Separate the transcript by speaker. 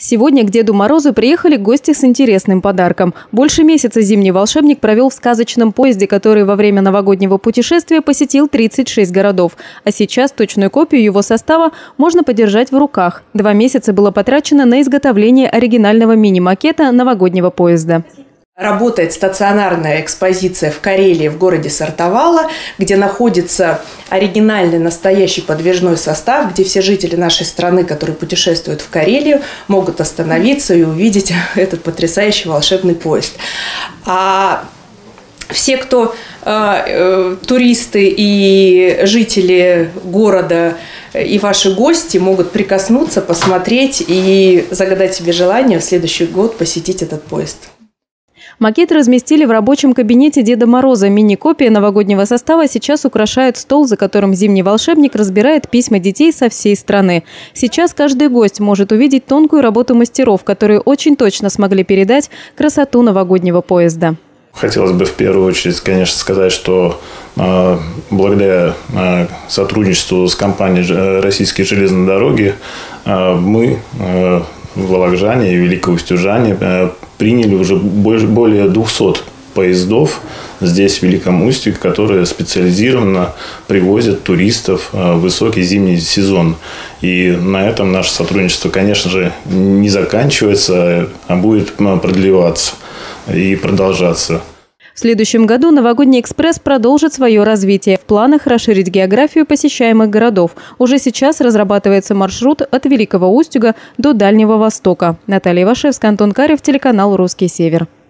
Speaker 1: Сегодня к Деду Морозу приехали гости с интересным подарком. Больше месяца зимний волшебник провел в сказочном поезде, который во время новогоднего путешествия посетил 36 городов. А сейчас точную копию его состава можно подержать в руках. 2 месяца было потрачено на изготовление оригинального мини-макета новогоднего поезда.
Speaker 2: Работает стационарная экспозиция в Карелии, в городе Сартовала, где находится оригинальный настоящий подвижной состав, где все жители нашей страны, которые путешествуют в Карелию, могут остановиться и увидеть этот потрясающий волшебный поезд. А все, кто туристы и жители города и ваши гости, могут прикоснуться, посмотреть и загадать себе желание в следующий год посетить этот поезд.
Speaker 1: Макет разместили в рабочем кабинете Деда Мороза. Мини-копия новогоднего состава сейчас украшает стол, за которым зимний волшебник разбирает письма детей со всей страны. Сейчас каждый гость может увидеть тонкую работу мастеров, которые очень точно смогли передать красоту новогоднего поезда.
Speaker 3: Хотелось бы в первую очередь, конечно, сказать, что благодаря сотрудничеству с компанией «Российские железные дороги» мы в Вологжане и Великоустюжане приняли уже более 200 поездов здесь, в Великом Устюге, которые специализированно привозят туристов в высокий зимний сезон. И на этом наше сотрудничество, конечно же, не заканчивается, а будет продлеваться и продолжаться.
Speaker 1: В следующем году «Новогодний экспресс» продолжит свое развитие. В планах расширить географию посещаемых городов. Уже сейчас разрабатывается маршрут от Великого Устюга до Дальнего Востока. Наталья Ивашевская, Антон Карев, телеканал «Русский Север».